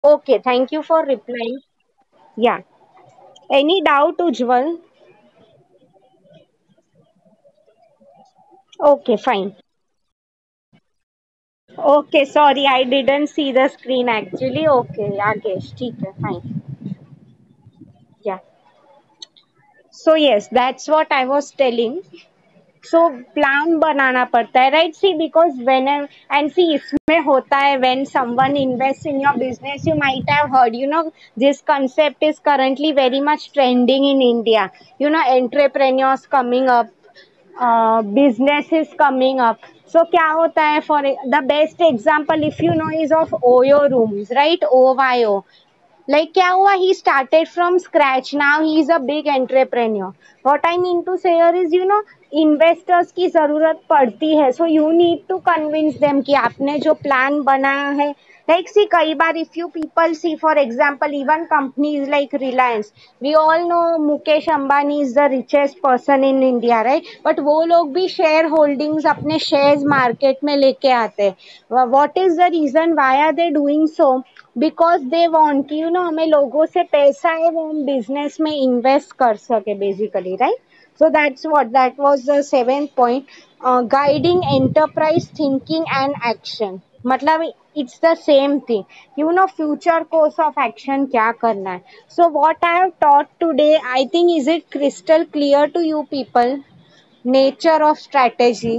Okay, thank you for replying. Yeah. Any doubt, Ujjwal? Okay, fine. Okay, sorry, I didn't see the screen actually. Okay, Yagesh, ठीक है, fine. Yeah. So yes, that's what I was telling. So plan बनाना पड़ता है, right? See because when and see इसमें होता है when someone invest in your business, you might have heard, this concept is currently very much trending in India. Entrepreneurs coming up, business is coming up. So क्या होता है, for the best example if you know is of Oyo rooms, right? OYO. Like क्या हुआ, he started from scratch, now he is a big entrepreneur. What I mean to say here is, investors की जरूरत पड़ती है. So you need to convince them कि आपने जो plan बनाया है, लाइक सी कई बार if you people see for example even companies like Reliance, we all know Mukesh Ambani is the richest person in India, right? But वो लोग भी शेयर होल्डिंग्स अपने शेयर्स मार्केट में लेके आते हैं. What is the reason why are they doing so? Because they want, हमें लोगों से पैसा है वो हम बिजनेस में इन्वेस्ट कर सके basically, right? So that's what that was the seventh point. Guiding enterprise thinking and action. मतलब it's the same thing. Future course of action क्या करना है. So what I have taught today, I think is it crystal clear to you people? Nature of strategy.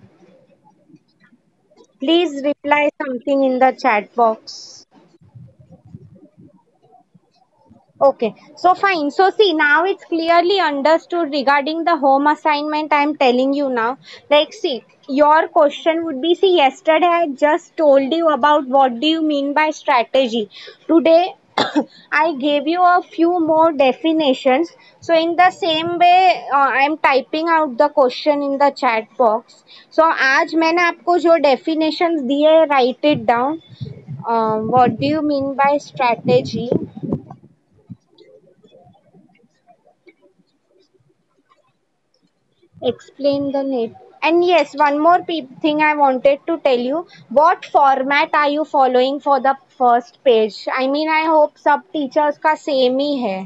Please reply something in the chat box. Okay, so fine. So see, now it's clearly understood regarding the home assignment I'm telling you now. Like, see, your question would be, see, yesterday I just told you about what do you mean by strategy. Today, I gave you a few more definitions. So in the same way, I'm typing out the question in the chat box. So आज मैंने आपको जो definitions दिए, write it down. What do you mean by strategy? Explain the net. And yes, one more thing I wanted to tell you. What format are you following for the first page? I mean, I hope सब teachers का same ही है.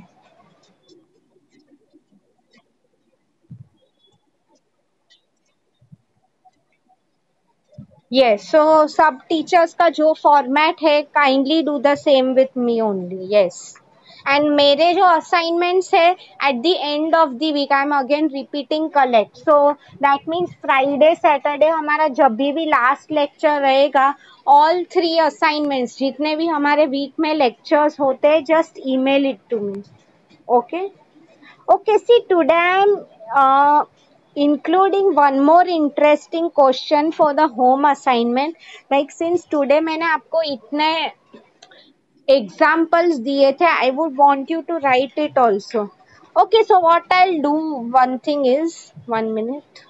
Yes, so सब teachers का जो format है, kindly do the same with me only. Yes. And मेरे जो assignments है, at the end of the week, I'm again repeating collect. So that means Friday, Saturday हमारा जब भी last lecture रहेगा, all three assignments जितने भी हमारे week में lectures होते हैं, just email it to me. Okay? Okay, see, today I'm including one more interesting question for the home assignment. Like since today मैंने आपको इतने examples दिए थे, I would want you to write it also. Okay, so what I'll do, one thing is, 1 minute.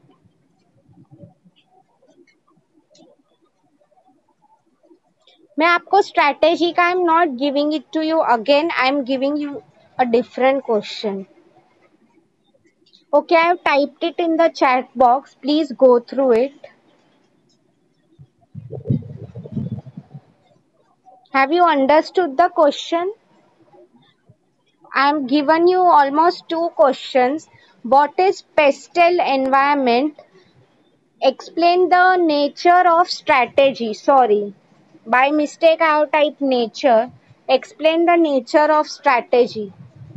मैं आपको strategy का I'm not giving it to you again. I'm giving you a different question. Okay, I have typed it in the chat box. Please go through it. Have you understood the question? I am given you almost two questions. What is pastel environment? Explain the nature of strategy. Sorry, by mistake I have typed nature. Explain the nature of strategy.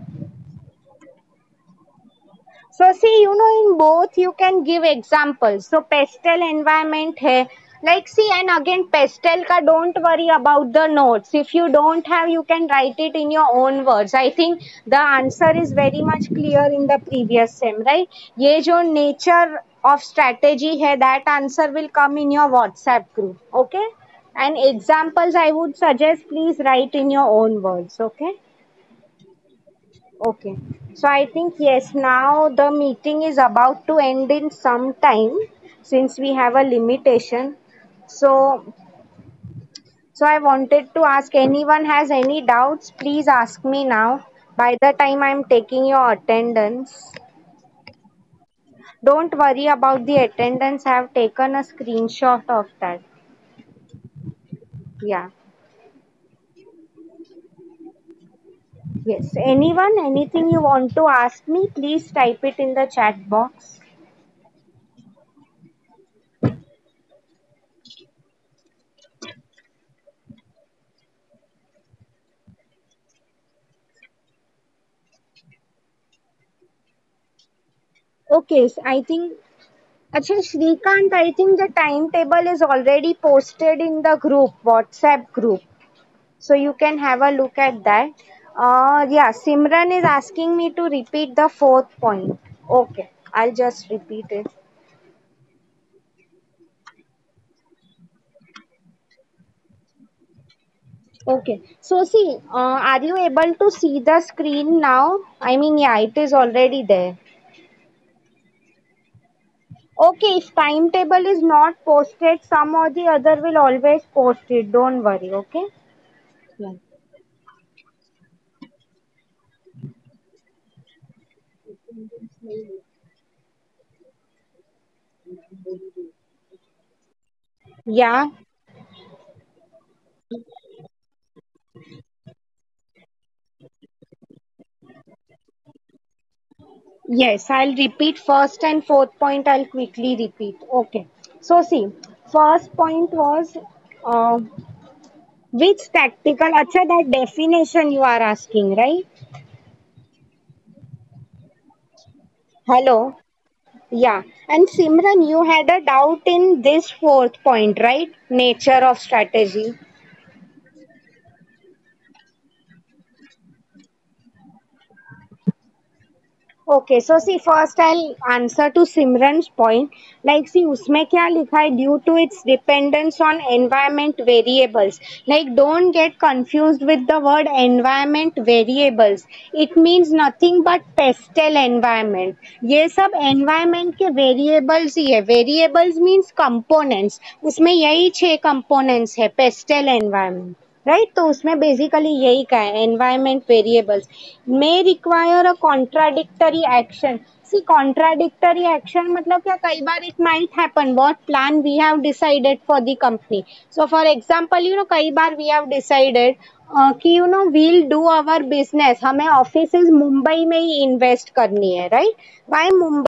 So see, in both you can give examples. So pastel environment hai. Like see, and again pastel ka don't worry about the notes. If you don't have, you can write it in your own words. I think the answer is very much clear in the previous sem, right? ये जो nature of strategy है, that answer will come in your WhatsApp group. Okay? And examples I would suggest please write in your own words. Okay? Okay. So I think yes, now the meeting is about to end in some time since we have a limitation. So I wanted to ask anyone has any doubts, please ask me now. By the time I'm taking your attendance. Don't worry about the attendance. I have taken a screenshot of that. Yeah. Yes. Anyone, anything you want to ask me, please type it in the chat box. Okay, so I think, Acha Shrikant, I think the timetable is already posted in the group, WhatsApp group. So you can have a look at that. Yeah, Simran is asking me to repeat the fourth point. Okay, I'll just repeat it. Okay, so see, are you able to see the screen now? I mean, yeah, it is already there. Okay, if timetable is not posted, some or the other will always post it. Don't worry, okay? Yeah. Yeah, yes, I'll repeat first and fourth point. I'll quickly repeat. Okay. So see, first point was uh, which tactical, acha that definition you are asking, right? Hello. Yeah. And Simran, you had a doubt in this fourth point, right? Nature of strategy. Okay, so see, first I'll answer to Simran's point. Like, see, उसमें क्या लिखा है? Due to its dependence on environment variables. Like, don't get confused with the word environment variables. It means nothing but pastel environment. ये सब environment के variables ही है. Variables means components. उसमें यही 6 components है pastel environment. राइट, तो उसमें basically यही का है environment variables may require a contradictory action see contradictory action मतलब क्या कई बार it might happen what plan we have decided for the company so for example कई बार वी हैव डिसाइडेड कि वील डू अवर बिजनेस हमें office Mumbai में ही इन्वेस्ट करनी है राइट बाय मुंबई